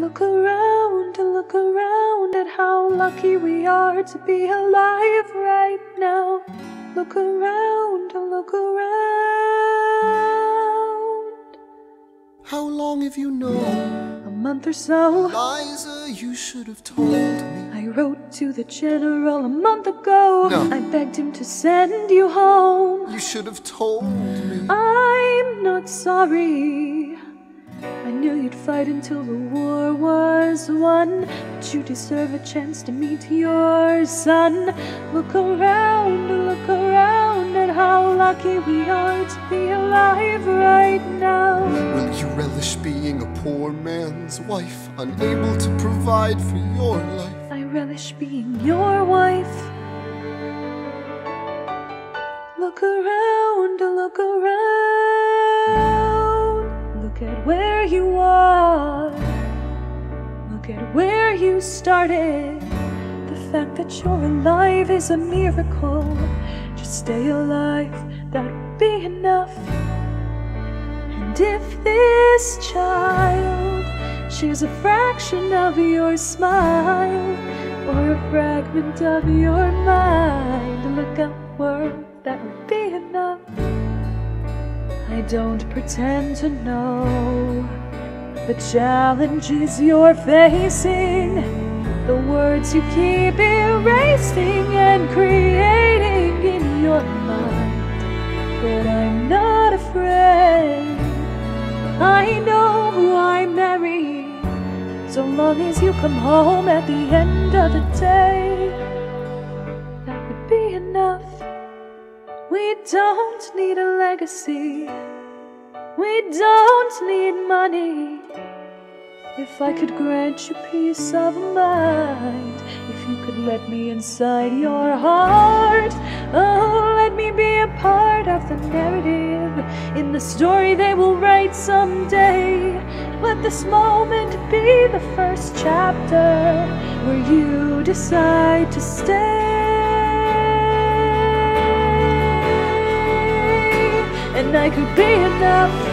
look around at how lucky we are to be alive right now. Look around, look around. How long have you known? A month or so. Liza, you should have told me. I wrote to the general a month ago. No. I begged him to send you home. You should have told me. I'm not sorry. I knew you'd fight until the war was won, but you deserve a chance to meet your son. Look around at how lucky we are to be alive right now. Will you relish being a poor man's wife, unable to provide for your life? I relish being your wife. Look around, look around. Look at where you are. Look at where you started. The fact that you're alive is a miracle. Just stay alive, that would be enough. And if this child shares a fraction of your smile, or a fragment of your mind, look upward, that would be enough. I don't pretend to know the challenges you're facing, the words you keep erasing and creating in your mind. But I'm not afraid. I know who I marry, so long as you come home at the end of the day, that would be enough. We don't need a legacy. We don't need money. If I could grant you peace of mind, if you could let me inside your heart, oh, let me be a part of the narrative in the story they will write someday. Let this moment be the first chapter where you decide to stay. And I could be enough.